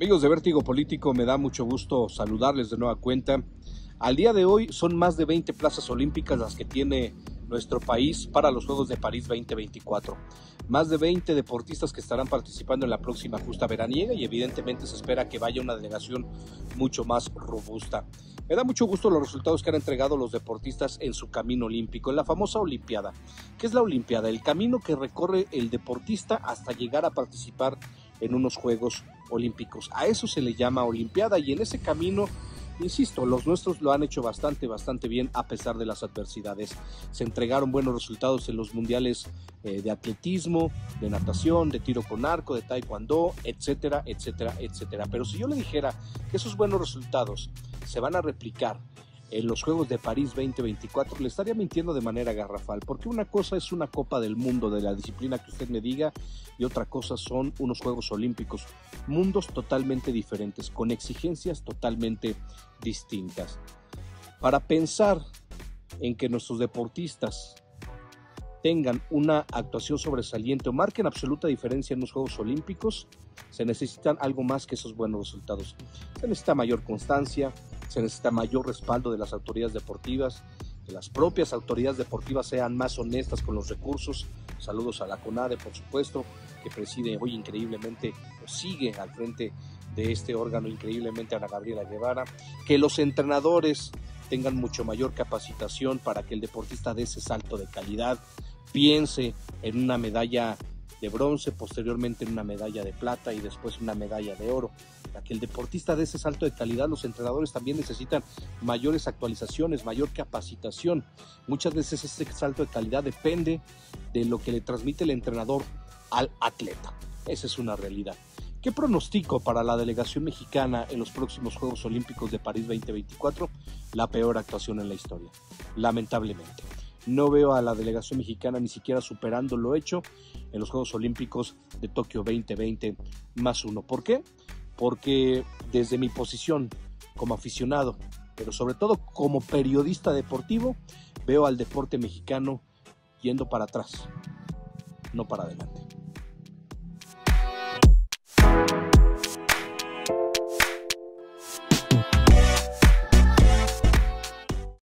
Amigos de Vértigo Político, me da mucho gusto saludarles de nueva cuenta. Al día de hoy son más de 20 plazas olímpicas las que tiene nuestro país para los Juegos de París 2024. Más de 20 deportistas que estarán participando en la próxima justa veraniega y evidentemente se espera que vaya una delegación mucho más robusta. Me da mucho gusto los resultados que han entregado los deportistas en su camino olímpico, en la famosa Olimpiada. ¿Qué es la Olimpiada? El camino que recorre el deportista hasta llegar a participar en unos Juegos Olímpicos. A eso se le llama Olimpiada y en ese camino, insisto, los nuestros lo han hecho bastante bien a pesar de las adversidades. Se entregaron buenos resultados en los mundiales de atletismo, de natación, de tiro con arco, de taekwondo, etcétera, etcétera, etcétera. Pero si yo le dijera que esos buenos resultados se van a replicar en los Juegos de París 2024, le estaría mintiendo de manera garrafal, porque una cosa es una Copa del Mundo de la disciplina que usted me diga y otra cosa son unos Juegos Olímpicos, mundos totalmente diferentes, con exigencias totalmente distintas. Para pensar en que nuestros deportistas tengan una actuación sobresaliente o marquen absoluta diferencia en los Juegos Olímpicos, se necesitan algo más que esos buenos resultados. Se necesita mayor constancia, se necesita mayor respaldo de las autoridades deportivas, que las propias autoridades deportivas sean más honestas con los recursos. Saludos a la CONADE, por supuesto, que preside hoy increíblemente, o sigue al frente de este órgano increíblemente Ana Gabriela Guevara, que los entrenadores tengan mucho mayor capacitación para que el deportista dé ese salto de calidad, piense en una medalla de bronce, posteriormente en una medalla de plata y después una medalla de oro. Para que el deportista dé ese salto de calidad, los entrenadores también necesitan mayores actualizaciones, mayor capacitación. Muchas veces ese salto de calidad depende de lo que le transmite el entrenador al atleta. Esa es una realidad. ¿Qué pronostico para la delegación mexicana en los próximos Juegos Olímpicos de París 2024? La peor actuación en la historia, lamentablemente. No veo a la delegación mexicana ni siquiera superando lo hecho en los Juegos Olímpicos de Tokio 2020 +1. ¿Por qué? Porque desde mi posición como aficionado, pero sobre todo como periodista deportivo, veo al deporte mexicano yendo para atrás, no para adelante.